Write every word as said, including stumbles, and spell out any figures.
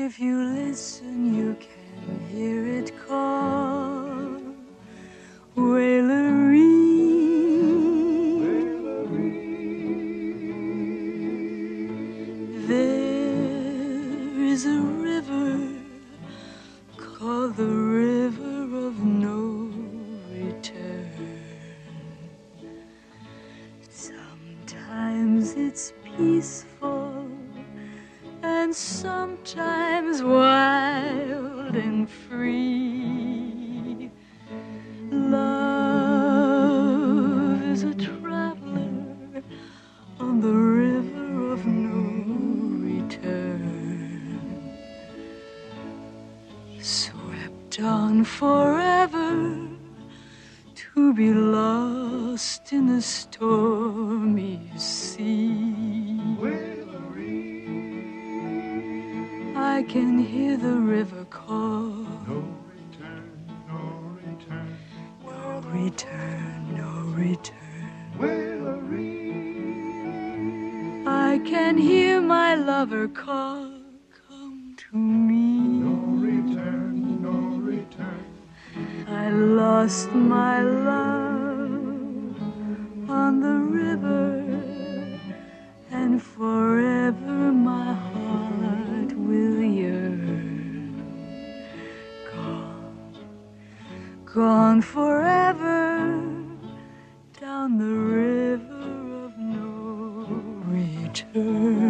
If you listen, you can hear it call. Waileree. There is a river called the river of no return. Sometimes it's peaceful and sometimes wild and free. Love is a traveler on the river of no return, swept on forever to be lost in the stormy sea. I can hear the river call. No return, no return, no return, no return. Waileree. I can hear my lover call. Come to me. No return, no return. I lost my love on the river, and forever my heart will yearn. Gone, gone forever down the river of no return.